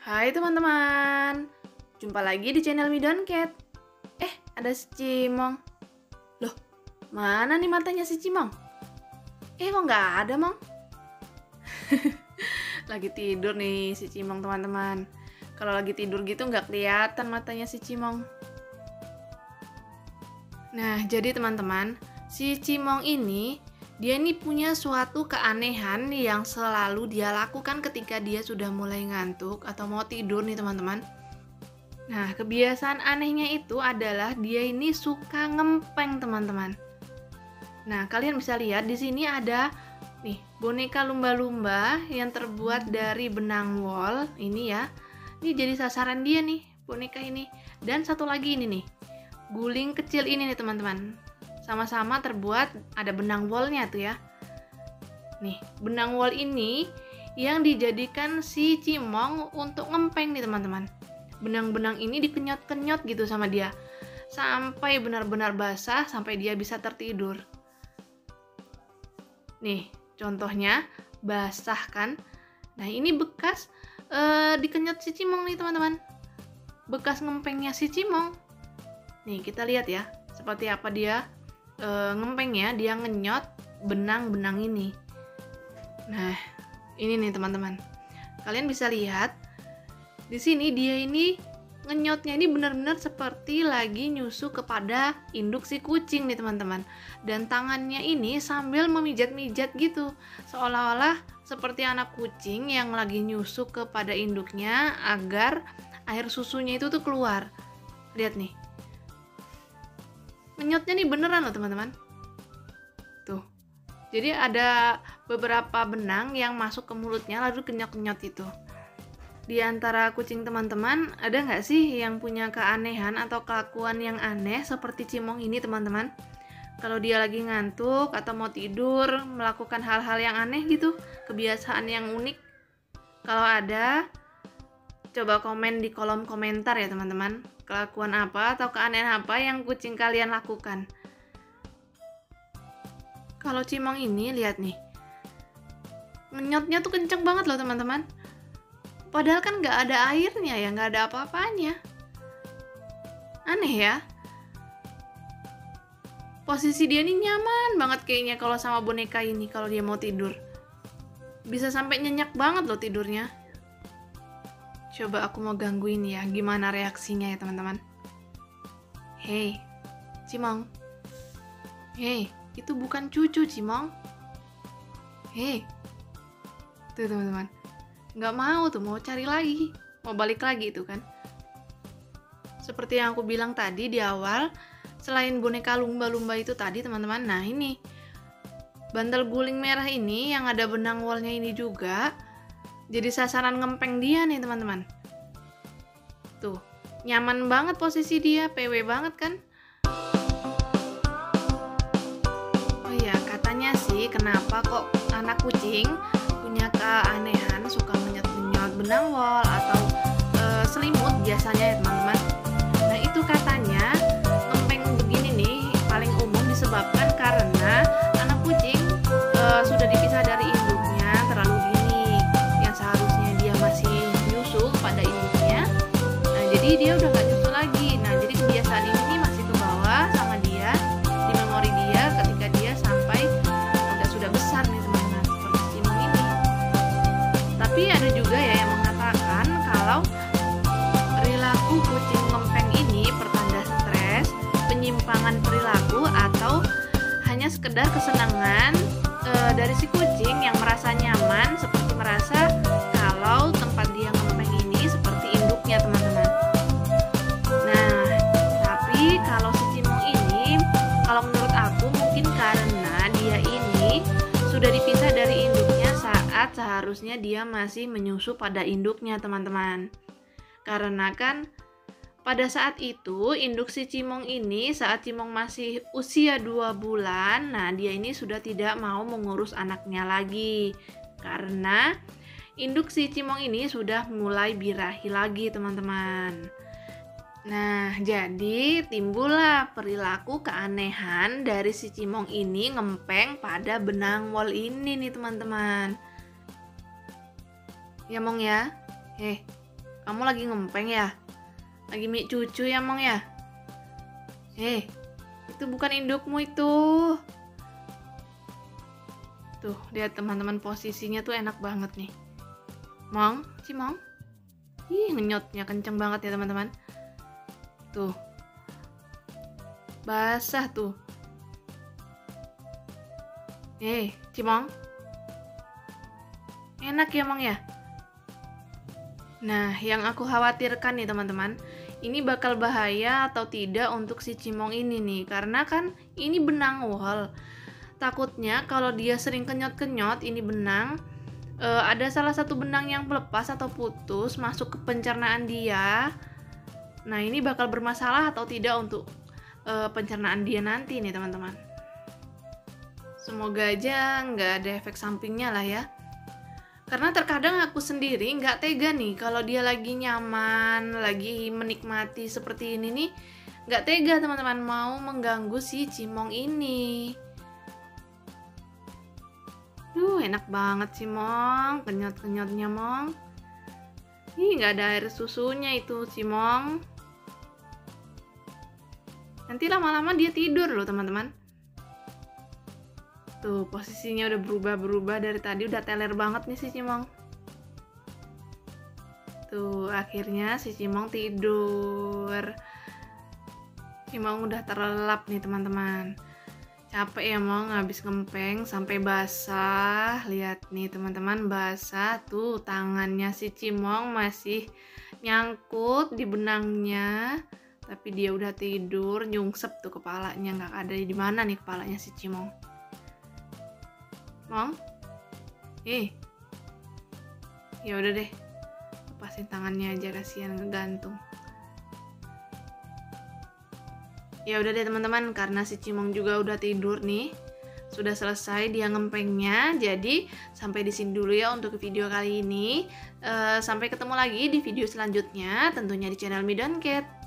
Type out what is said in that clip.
Hai teman-teman, jumpa lagi di channel Midon Cat. Ada si Cimong. Loh, mana nih matanya si Cimong? Kok nggak ada, Mong? Lagi tidur nih si Cimong, teman-teman. Kalau lagi tidur gitu nggak kelihatan matanya si Cimong. Nah, jadi teman-teman, si Cimong ini dia punya suatu keanehan yang selalu dia lakukan ketika dia sudah mulai ngantuk atau mau tidur nih teman-teman. Nah, kebiasaan anehnya itu adalah dia ini suka ngempeng teman-teman. Nah, kalian bisa lihat di sini ada nih boneka lumba-lumba yang terbuat dari benang wol ini ya. Ini jadi sasaran dia nih boneka ini. Dan satu lagi ini nih guling kecil ini nih teman-teman. Sama-sama terbuat ada benang wolnya tuh ya. Nih, benang wol ini yang dijadikan si Cimong untuk ngempeng nih teman-teman. Benang-benang ini dikenyot-kenyot gitu sama dia sampai benar-benar basah sampai dia bisa tertidur. Nih, contohnya basah kan. Nah, ini bekas dikenyot si Cimong nih teman-teman. Bekas ngempengnya si Cimong. Nih, kita lihat ya seperti apa dia ngempengnya, dia ngenyot benang-benang ini. Nah, ini nih teman-teman. Kalian bisa lihat di sini dia ini ngenyotnya ini benar-benar seperti lagi nyusu kepada induk si kucing nih teman-teman. Dan tangannya ini sambil memijat-mijat gitu, seolah-olah seperti anak kucing yang lagi nyusu kepada induknya agar air susunya itu tuh keluar. Lihat nih. Ngenyotnya nih beneran loh teman-teman. Tuh. Jadi ada beberapa benang yang masuk ke mulutnya lalu kenyot-kenyot itu. Di antara kucing teman-teman, ada nggak sih yang punya keanehan atau kelakuan yang aneh seperti Cimong ini teman-teman? Kalau dia lagi ngantuk atau mau tidur, melakukan hal-hal yang aneh gitu, kebiasaan yang unik. Kalau ada, coba komen di kolom komentar ya teman-teman. Kelakuan apa atau keanehan apa yang kucing kalian lakukan. Kalau Cimong ini, lihat nih. Ngenyotnya tuh kenceng banget loh teman-teman. Padahal kan nggak ada airnya ya, nggak ada apa-apanya. Aneh ya. Posisi dia ini nyaman banget kayaknya kalau sama boneka ini kalau dia mau tidur. Bisa sampai nyenyak banget loh tidurnya. Coba aku mau gangguin ya, gimana reaksinya ya teman-teman. Hei, Cimong. Hei, itu bukan cucu Cimong. Hei. Tuh teman-teman. Nggak mau tuh, mau cari lagi. Mau balik lagi itu kan. Seperti yang aku bilang tadi di awal, selain boneka lumba-lumba itu tadi teman-teman, nah ini. Bantal guling merah ini yang ada benang wolnya ini juga jadi sasaran ngempeng dia nih teman-teman. Tuh, nyaman banget posisi dia, PW banget kan? Oh iya, katanya sih kenapa kok anak kucing punya keanehan suka menyot-menyot benang wol atau selimut biasanya ya teman-teman. Nah itu katanya ngempeng begini nih paling umum disebabkan karena anak kucing sudah dipisah dari induknya terlalu dini. Seharusnya dia masih nyusu pada induknya. Nah, jadi dia udah nggak nyusu lagi. Nah, jadi kebiasaan ini masih ke bawah sama dia di memori dia ketika dia sampai sudah besar nih teman-teman seperti Cimong ini. Tapi ada juga ya yang mengatakan kalau perilaku kucing ngempeng ini pertanda stres, penyimpangan perilaku atau hanya sekedar kesenangan dari si kucing yang merasa nyaman seperti merasa kalau tempat dia ngempeng ini seperti induknya teman-teman. Nah, tapi kalau si Cimong ini, kalau menurut aku mungkin karena dia ini sudah dipisah dari induknya saat seharusnya dia masih menyusu pada induknya teman-teman. Karena kan pada saat itu induk si Cimong ini saat Cimong masih usia 2 bulan, nah dia ini sudah tidak mau mengurus anaknya lagi. Karena induk si Cimong ini sudah mulai birahi lagi teman-teman. Nah, jadi timbullah perilaku keanehan dari si Cimong ini ngempeng pada benang wol ini nih teman-teman. Ya Mong ya. Kamu lagi ngempeng ya? Lagi mie cucu ya, Mong ya? Itu bukan indukmu itu. Tuh, lihat teman-teman, posisinya tuh enak banget nih. Mong, Cimong. Ih, ngenyotnya kenceng banget ya teman-teman. Tuh. Basah tuh. Cimong. Enak ya, Mong ya? Nah, yang aku khawatirkan nih teman-teman, ini bakal bahaya atau tidak untuk si Cimong ini nih, karena kan ini benang wol. Takutnya kalau dia sering kenyot-kenyot ini benang, ada salah satu benang yang lepas atau putus masuk ke pencernaan dia. Nah, ini bakal bermasalah atau tidak untuk pencernaan dia nanti nih teman-teman. Semoga aja nggak ada efek sampingnya lah ya. Karena terkadang aku sendiri nggak tega nih kalau dia lagi nyaman, lagi menikmati seperti ini nih, nggak tega teman-teman mau mengganggu si Cimong ini. Duh, enak banget sih, Mong. Kenyot-kenyotnya, Mong. Ih, nggak ada air susunya itu, Cimong. Nanti lama-lama dia tidur loh, teman-teman. Tuh, posisinya udah berubah-berubah dari tadi. Udah teler banget nih si Cimong. Tuh, akhirnya si Cimong tidur. Cimong udah terlelap nih, teman-teman. Capek ya, Mong, habis ngempeng sampai basah. Lihat nih teman-teman, basah tuh tangannya si Cimong masih nyangkut di benangnya. Tapi dia udah tidur, nyungsep tuh kepalanya, nggak ada di mana nih kepalanya si Cimong. Mong, ya udah deh, lepasin tangannya aja, kasihan ngegantung. Ya udah deh teman-teman, karena si Cimong juga udah tidur nih, sudah selesai dia ngempengnya. Jadi sampai di sini dulu ya untuk video kali ini. Sampai ketemu lagi di video selanjutnya, tentunya di channel Midon Cat.